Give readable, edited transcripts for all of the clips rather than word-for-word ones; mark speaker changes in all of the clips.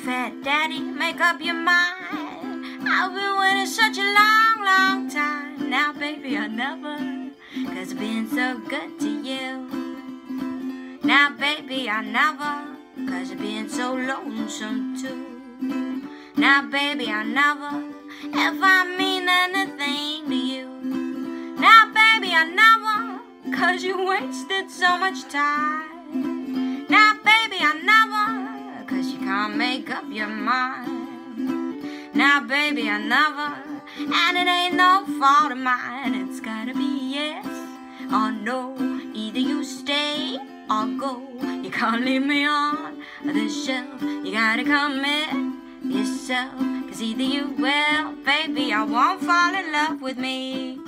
Speaker 1: fat daddy, make up your mind. I've been waiting such a long, long time. Now baby, I never, 'cause I've been so good to you. Now baby, I never, 'cause I've been so lonesome too. Now baby, I never, if I mean anything to you. Now baby, I never, 'cause you wasted so much time. Now baby, I never, 'cause you can't make up your mind. Now baby, I never, and it ain't no fault of mine. It's gotta be yes or no. Either you stay or go. You can't leave me on the shelf. You gotta commit yourself, 'cause either you will, baby, I won't fall in love with me.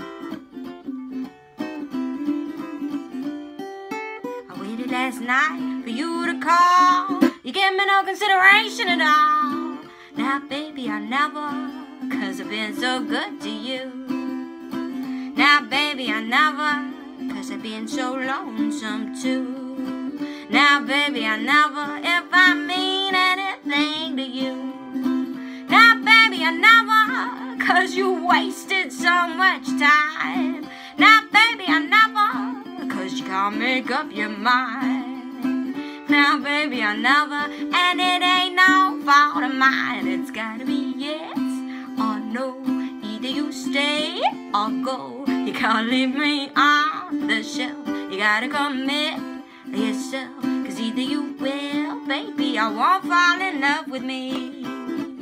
Speaker 1: I waited last night for you to call. You gave me no consideration at all. Now baby, I never, 'cause I've been so good to you. Now baby, I never, 'cause I've been so lonesome too. Now baby, I never, if I mean anything to you. Now baby, I never, 'cause you wasted so much time. Now baby, I never, 'cause you can't make up your mind. Now baby, I never, and it ain't no fault of mine. It's gotta be yes or no. Either you stay or go. You can't leave me on the shelf. You gotta commit yourself, 'cause either you will, baby, I won't fall in love with me.